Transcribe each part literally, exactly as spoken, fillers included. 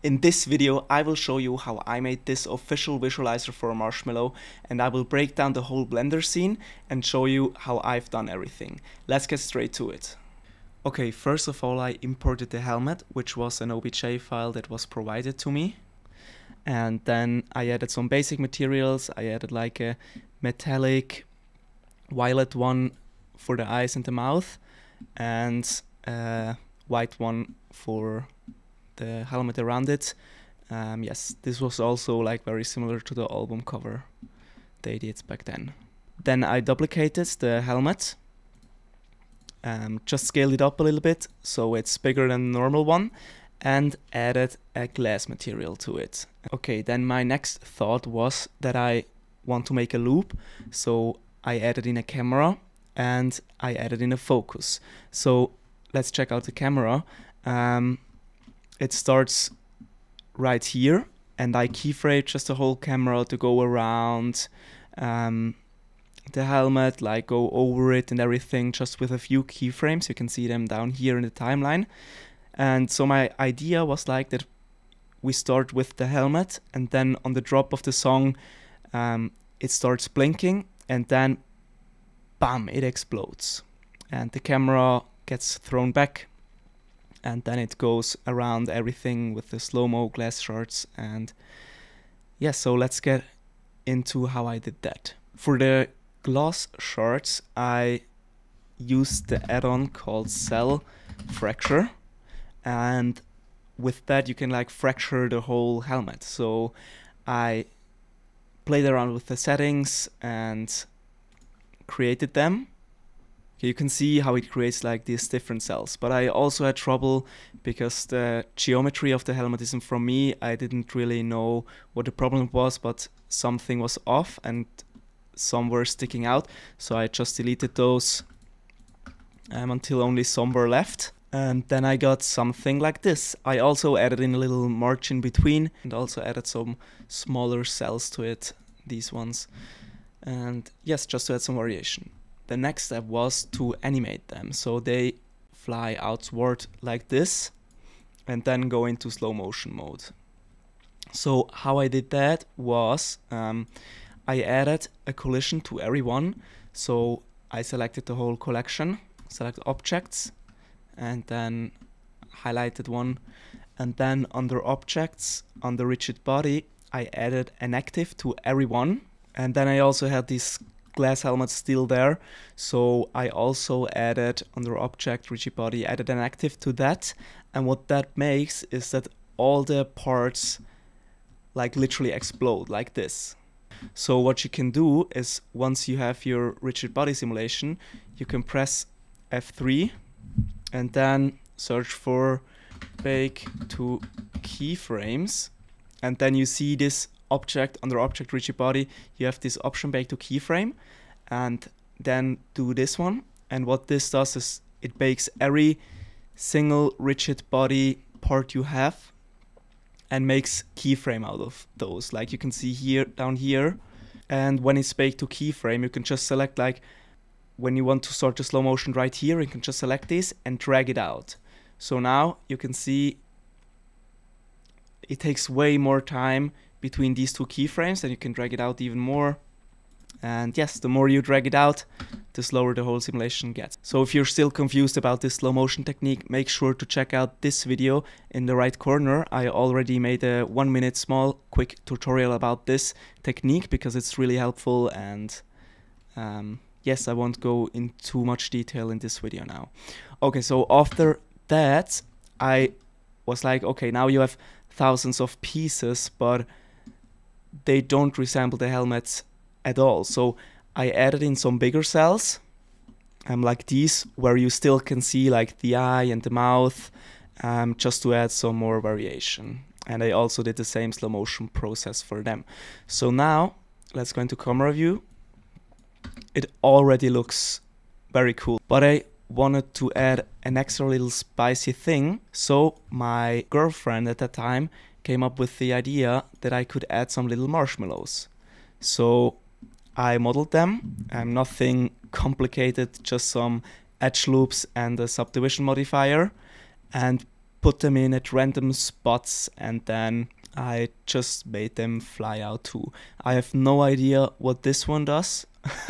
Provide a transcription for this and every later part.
In this video, I will show you how I made this official visualizer for Marshmello, and I will break down the whole Blender scene and show you how I've done everything. Let's get straight to it. Okay, first of all, I imported the helmet, which was an O B J file that was provided to me. And then I added some basic materials. I added like a metallic violet one for the eyes and the mouth, and a white one for the helmet around it. Um, yes, this was also like very similar to the album cover they did back then. Then I duplicated the helmet, um, just scaled it up a little bit so it's bigger than the normal one, and added a glass material to it. Okay, then my next thought was that I want to make a loop, so I added in a camera and I added in a focus. So let's check out the camera. Um, It starts right here, and I keyframe just the whole camera to go around um, the helmet, like go over it and everything, just with a few keyframes. You can see them down here in the timeline. And so my idea was like that we start with the helmet, and then on the drop of the song, um, it starts blinking, and then bam, it explodes. And the camera gets thrown back, and then it goes around everything with the slow-mo glass shards. And yeah, so let's get into how I did that. For the glass shards, I used the add-on called Cell Fracture, and with that you can like fracture the whole helmet. So I played around with the settings and created them. You can see how it creates like these different cells, but I also had trouble because the geometry of the helmet isn't from me. I didn't really know what the problem was, but something was off and some were sticking out, so I just deleted those um, until only some were left. And then I got something like this. I also added in a little margin between and also added some smaller cells to it, these ones. And yes, just to add some variation. The next step was to animate them, so they fly outward like this and then go into slow motion mode. So how I did that was um, I added a collision to everyone. So I selected the whole collection, select objects, and then highlighted one, and then under objects, under rigid body, I added an active to everyone. And then I also had this glass helmet still there, so I also added under object rigid body, added an active to that. And what that makes is that all the parts like literally explode like this. So what you can do is, once you have your rigid body simulation, you can press F three and then search for bake to keyframes, and then you see this object under object rigid body, you have this option bake to keyframe, and then do this one. And what this does is it bakes every single rigid body part you have and makes keyframe out of those, like you can see here down here. And when it's baked to keyframe, you can just select, like when you want to start the slow motion right here, you can just select this and drag it out. So now you can see it takes way more time between these two keyframes, and you can drag it out even more. And yes, the more you drag it out, the slower the whole simulation gets. So if you're still confused about this slow motion technique, make sure to check out this video in the right corner. I already made a one minute small quick tutorial about this technique because it's really helpful. And um, yes, I won't go in too much detail in this video now. Okay, so after that, I was like, okay, now you have thousands of pieces, but they don't resemble the helmets at all. So I added in some bigger cells, um, like these, where you still can see like the eye and the mouth, um, just to add some more variation. And I also did the same slow motion process for them. So now let's go into camera view. It already looks very cool, but I wanted to add an extra little spicy thing. So my girlfriend at that time came up with the idea that I could add some little marshmallows. So I modeled them, um, nothing complicated, just some edge loops and a subdivision modifier. And put them in at random spots, and then I just made them fly out too. I have no idea what this one does.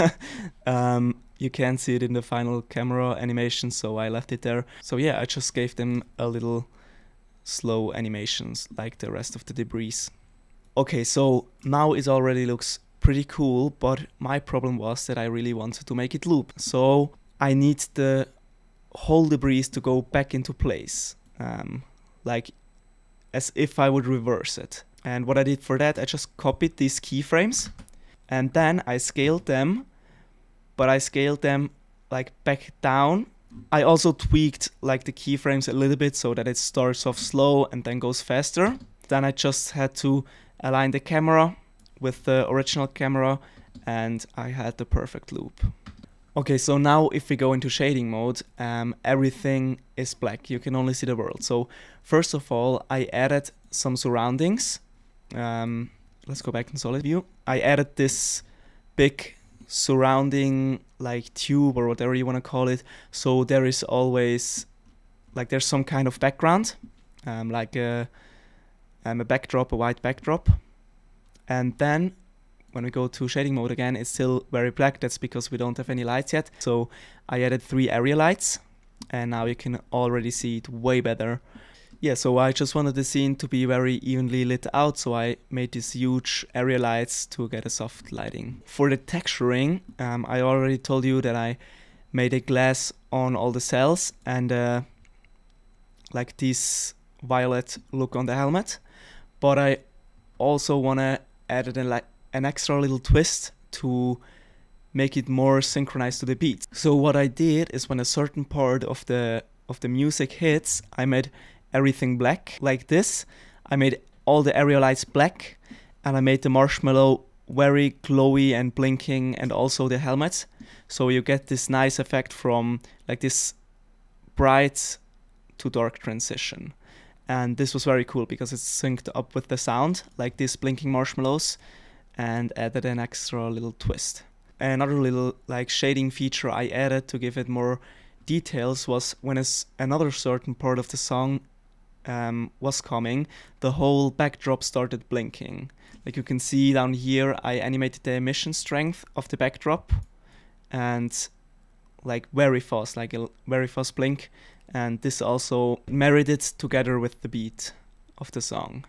um, you can't see it in the final camera animation, so I left it there. So yeah, I just gave them a little slow animations like the rest of the debris. Okay, so now it already looks pretty cool, but my problem was that I really wanted to make it loop. So I need the whole debris to go back into place, um, like as if I would reverse it. And what I did for that, I just copied these keyframes and then I scaled them, but I scaled them like back down. I also tweaked like the keyframes a little bit so that it starts off slow and then goes faster. Then I just had to align the camera with the original camera and I had the perfect loop. Okay, so now if we go into shading mode, um, everything is black. You can only see the world. So first of all, I added some surroundings. Um, let's go back in solid view. I added this big surrounding like tube or whatever you want to call it. So there is always like there's some kind of background, um, like a, um, a backdrop, a white backdrop. And then when we go to shading mode again, it's still very black. That's because we don't have any lights yet. So I added three area lights and now you can already see it way better. Yeah, so I just wanted the scene to be very evenly lit out, so I made these huge area lights to get a soft lighting. For the texturing, um, I already told you that I made a glass on all the cells and uh, like this violet look on the helmet. But I also want to add an, like, an extra little twist to make it more synchronized to the beat. So what I did is when a certain part of the of the music hits, I made everything black like this. I made all the area lights black and I made the Marshmello very glowy and blinking, and also the helmet. So you get this nice effect from like this bright to dark transition. And this was very cool because it's synced up with the sound, like these blinking marshmallows, and added an extra little twist. Another little like shading feature I added to give it more details was when it's another certain part of the song um, was coming, the whole backdrop started blinking. Like you can see down here, I animated the emission strength of the backdrop and like very fast, like a very fast blink. And this also married it together with the beat of the song.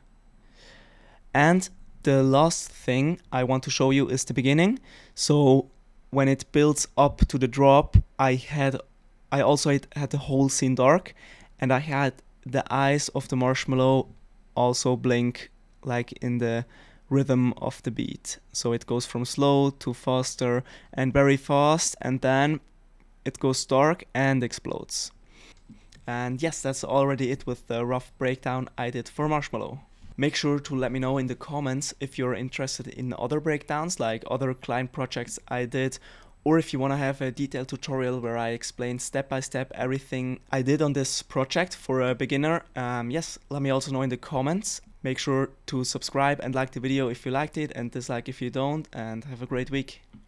And the last thing I want to show you is the beginning. So when it builds up to the drop, I had, I also had, had the whole scene dark, and I had the eyes of the Marshmello also blink like in the rhythm of the beat. So it goes from slow to faster and very fast, and then it goes dark and explodes. And yes, that's already it with the rough breakdown I did for Marshmello. Make sure to let me know in the comments if you're interested in other breakdowns, like other client projects I did, or if you want to have a detailed tutorial where I explain step by step everything I did on this project for a beginner. Um, yes, let me also know in the comments. Make sure to subscribe and like the video if you liked it, and dislike if you don't, and have a great week.